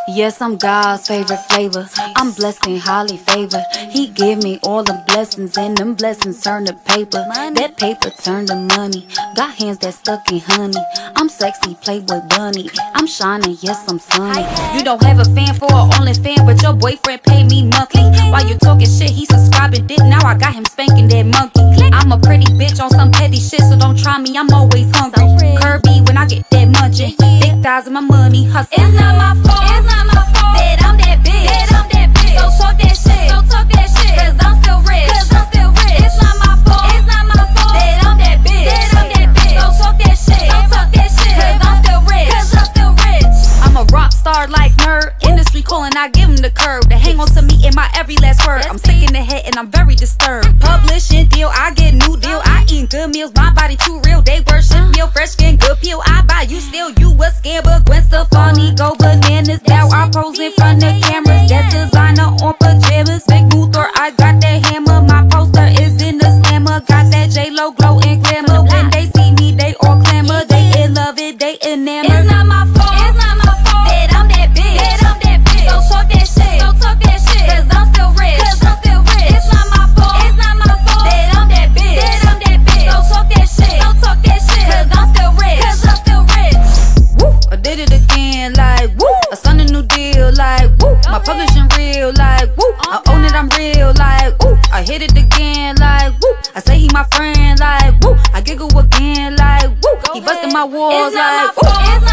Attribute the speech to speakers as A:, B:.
A: Yes, I'm God's favorite flavor. I'm blessed and highly favored. He give me all the blessings, and them blessings turn to paper. That paper turn to money. Got hands that stuck in honey. I'm sexy, Playboy bunny. I'm shining, yes, I'm sunny. You don't have a fan for an only fan, but your boyfriend pay me monthly. While you talking shit, he subscribing dick. Now I got him spanking that monkey. I'm a pretty bitch on some petty shit, so don't try me, I'm always hungry. Curvy when I get that munchie. Thick thighs and my money hustle.
B: It's not my fault. It's not my fault that I'm that bitch. That I'm that bitch. So talk that shit. So talk that shit. Cause I'm still rich. Cause I'm still rich. It's not my fault. It's not my fault that I'm that bitch. That I'm that bitch. So talk that shit. So talk that shit. Cause I'm still rich. Cause I'm still rich.
A: I'm a rock star like nerd. Industry calling, I give him the curve. They hang on to me in my every last word. I'm sick in the head and I'm very disturbed. Publishing deal, I get new deal. I eat good meals, my body too real. They worship meal, fresh skin, good peel. I buy you still, you a scam, but Gwen Stefani go bananas. Now I pose in front of cameras. That's designer on pajamas. Big Muthor, I got that hammer. My poster is in the slammer. Got that J-Lo glow and glamour. When they see me, they all clamor. They in love it, they enamored.
B: It's not my fault. It's not my fault that I'm that bitch. That I'm that bitch. So talk that shit. So talk that shit. Cause I'm still rich. Cause I'm still rich. It's not my fault. It's not my fault that I'm that bitch. That I'm that bitch. So talk that shit. So talk that shit. Cause I'm still rich. Cause I'm still rich.
A: Woo, I did it again, like woo. I signed a new deal, like woo. My publishing real, like woo. I own it, I'm real, like woo. I hit it again, like woo. I say he my friend, like woo. I giggle again, like woo. He busted my walls,
B: It's not
A: like
B: my fault.
A: woo.